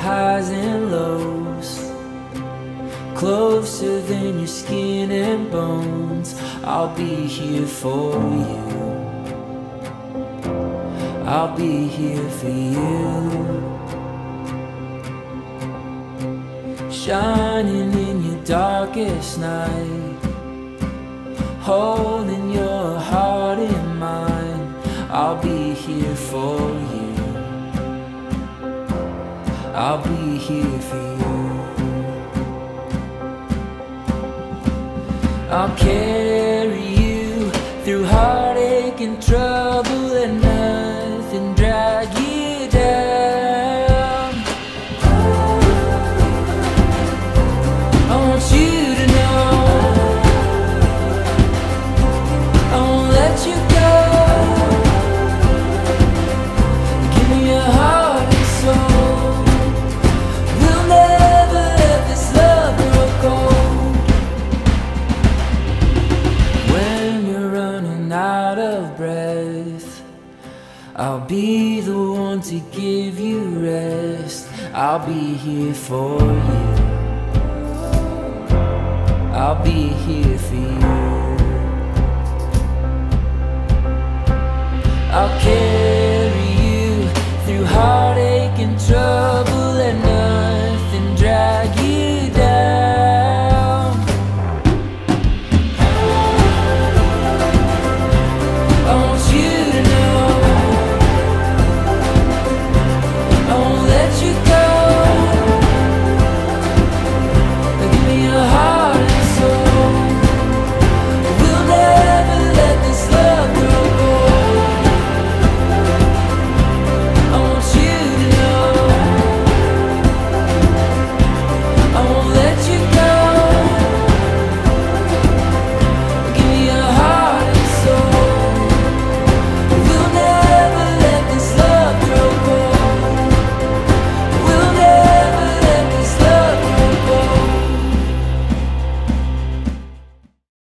highs and lows, closer than your skin and bones. I'll be here for you, I'll be here for you. Shining in your darkest night, holding your heart in mine. I'll be here for you, I'll be here for you. I'll carry you through heartache and trouble, and nothing drag you down. I want you to know I won't let you go. Give me your heart and soul. We'll never let this love grow cold. When you're running out of breath, I'll be the one to give you rest. I'll be here for you, I'll be here for you. I'll carry you through heartache and trouble,